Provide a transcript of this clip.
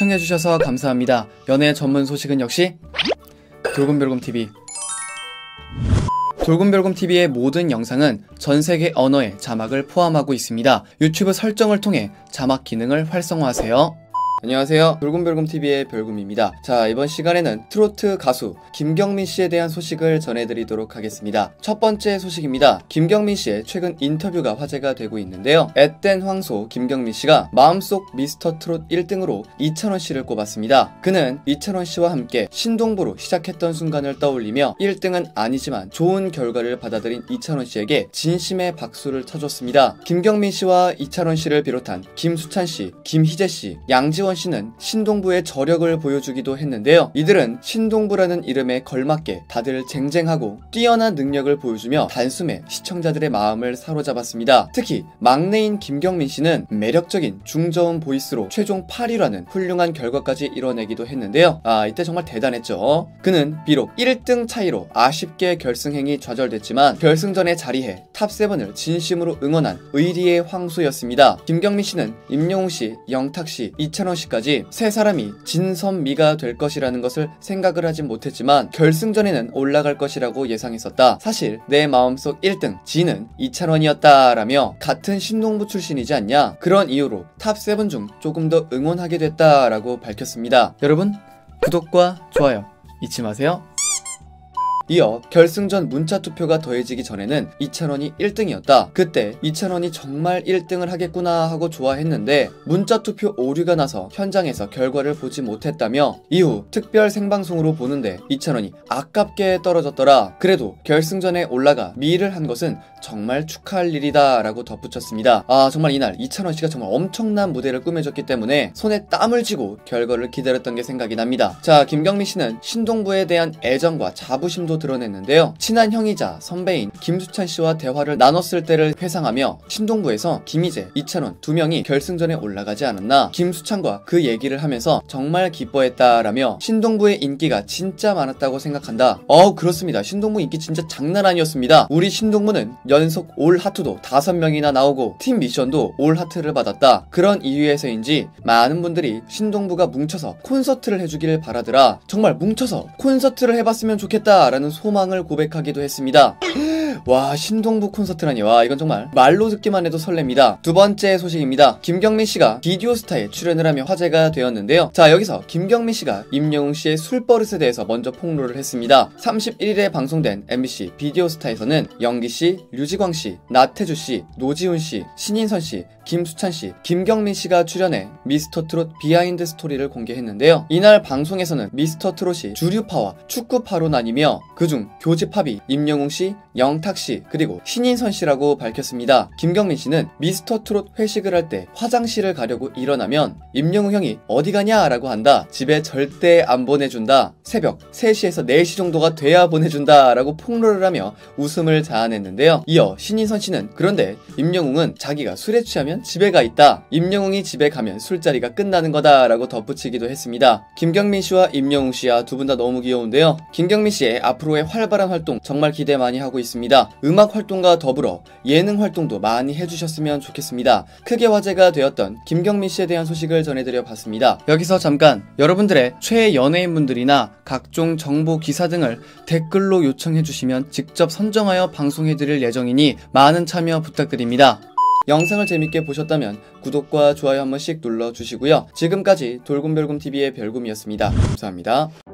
시청해주셔서 감사합니다. 연애 전문 소식은 역시 돌곰별곰TV. 돌곰별곰TV의 모든 영상은 전세계 언어의 자막을 포함하고 있습니다. 유튜브 설정을 통해 자막 기능을 활성화하세요. 안녕하세요, 돌곰별곰TV의 별곰입니다. 자, 이번 시간에는 트로트 가수 김경민씨에 대한 소식을 전해드리도록 하겠습니다. 첫 번째 소식입니다. 김경민씨의 최근 인터뷰가 화제가 되고 있는데요. 앳된 황소 김경민씨가 마음속 미스터트롯 1등으로 이찬원씨를 꼽았습니다. 그는 이찬원씨와 함께 신동부로 시작했던 순간을 떠올리며 1등은 아니지만 좋은 결과를 받아들인 이찬원씨에게 진심의 박수를 쳐줬습니다. 김경민씨와 이찬원씨를 비롯한 김수찬씨, 김희재씨, 양지원 씨는 신동부의 저력을 보여주기도 했는데요. 이들은 신동부라는 이름에 걸맞게 다들 쟁쟁하고 뛰어난 능력을 보여주며 단숨에 시청자들의 마음을 사로잡았습니다. 특히 막내인 김경민 씨는 매력적인 중저음 보이스로 최종 8위라는 훌륭한 결과까지 이뤄내기도 했는데요. 이때 정말 대단했죠. 그는 비록 1등 차이로 아쉽게 결승행이 좌절됐지만 결승전에 자리해 탑7을 진심으로 응원한 의리의 황소였습니다. 김경민 씨는 임영웅 씨, 영탁 씨, 이찬원 씨까지 세 사람이 진선미가 될 것이라는 것을 생각을 하진 못했지만 결승전에는 올라갈 것이라고 예상했었다. 사실 내 마음속 1등 지는 이찬원이었다라며 같은 신동부 출신이지 않냐, 그런 이유로 탑7 중 조금 더 응원하게 됐다라고 밝혔습니다. 여러분, 구독과 좋아요 잊지 마세요. 이어 결승전 문자투표가 더해지기 전에는 이찬원이 1등이었다. 그때 이찬원이 정말 1등을 하겠구나 하고 좋아했는데 문자투표 오류가 나서 현장에서 결과를 보지 못했다며 이후 특별 생방송으로 보는데 이찬원이 아깝게 떨어졌더라. 그래도 결승전에 올라가 미를 한 것은 정말 축하할 일이다 라고 덧붙였습니다. 정말 이날 이찬원씨가 정말 엄청난 무대를 꾸며줬기 때문에 손에 땀을 쥐고 결과를 기다렸던 게 생각이 납니다. 자, 김경민씨는 신동부에 대한 애정과 자부심도 드러냈는데요. 친한 형이자 선배인 김수찬씨와 대화를 나눴을 때를 회상하며 신동부에서 김희재, 이찬원 두 명이 결승전에 올라가지 않았나, 김수찬과 그 얘기를 하면서 정말 기뻐했다라며 신동부의 인기가 진짜 많았다고 생각한다. 그렇습니다. 신동부 인기 진짜 장난 아니었습니다. 우리 신동부는 연속 올 하트도 5명이나 나오고 팀 미션도 올 하트를 받았다. 그런 이유에서인지 많은 분들이 신동부가 뭉쳐서 콘서트를 해주길 바라더라. 정말 뭉쳐서 콘서트를 해봤으면 좋겠다 라는 소망을 고백하기도 했습니다. 와, 신동부 콘서트라니, 와, 이건 정말 말로 듣기만 해도 설렙니다. 두 번째 소식입니다. 김경민씨가 비디오스타에 출연을 하며 화제가 되었는데요. 자, 여기서 김경민씨가 임영웅씨의 술버릇에 대해서 먼저 폭로를 했습니다. 31일에 방송된 MBC 비디오스타에서는 영기씨, 류지광씨, 나태주씨, 노지훈씨, 신인선씨, 김수찬씨, 김경민씨가 출연해 미스터트롯 비하인드 스토리를 공개했는데요. 이날 방송에서는 미스터트롯이 주류파와 축구파로 나뉘며 그중 교집합이 임영웅씨, 영탁씨, 그리고 신인선씨라고 밝혔습니다. 김경민씨는 미스터트롯 회식을 할 때 화장실을 가려고 일어나면 임영웅 형이 어디 가냐 라고 한다. 집에 절대 안 보내준다. 새벽 3시에서 4시 정도가 돼야 보내준다 라고 폭로를 하며 웃음을 자아냈는데요. 이어 신인선씨는 그런데 임영웅은 자기가 술에 취하면 집에 가 있다. 임영웅이 집에 가면 술자리가 끝나는 거다 라고 덧붙이기도 했습니다. 김경민씨와 임영웅씨야 두 분 다 너무 귀여운데요. 김경민씨의 앞으로의 활발한 활동 정말 기대 많이 하고 있습니다. 음악 활동과 더불어 예능 활동도 많이 해주셨으면 좋겠습니다. 크게 화제가 되었던 김경민씨에 대한 소식을 전해드려 봤습니다. 여기서 잠깐 여러분들의 최애 연예인분들이나 각종 정보 기사 등을 댓글로 요청해주시면 직접 선정하여 방송해드릴 예정이니 많은 참여 부탁드립니다. 영상을 재밌게 보셨다면 구독과 좋아요 한 번씩 눌러주시고요. 지금까지 돌곰별곰TV의 별곰이었습니다. 감사합니다.